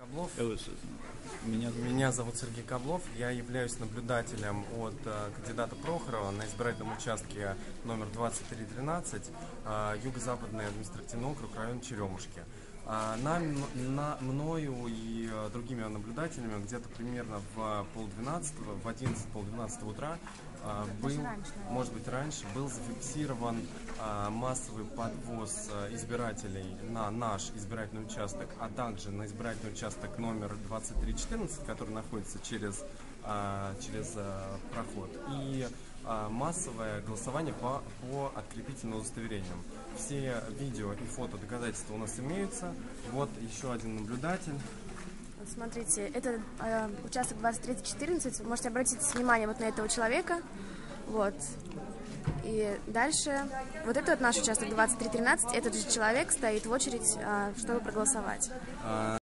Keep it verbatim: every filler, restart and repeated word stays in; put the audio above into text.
Коблов. Меня, Меня, Меня зовут Сергей Коблов. Я являюсь наблюдателем от э, кандидата Прохорова на избирательном участке номер двадцать три тринадцать, э, Юго-Западный административный округ, район Черемушки. А на, на мною и э, другими наблюдателями где-то примерно в полдвенадцатого, в одиннадцать полдвенадцатого утра э, был, может быть раньше, был зафиксирован э, массовый подвоз э, избирателей на наш избирательный участок, а также на избирательный участок номер двадцать три четырнадцать, который находится через, э, через э, проход, и э, массовое голосование по, по открепительным удостоверениям. Все видео и фото доказательства у нас имеются. Вот еще один наблюдатель. Смотрите, это э, участок двадцать три четырнадцать. Вы можете обратить внимание вот на этого человека. Вот. И дальше, вот это вот наш участок двадцать три тринадцать. Этот же человек стоит в очередь, э, чтобы проголосовать.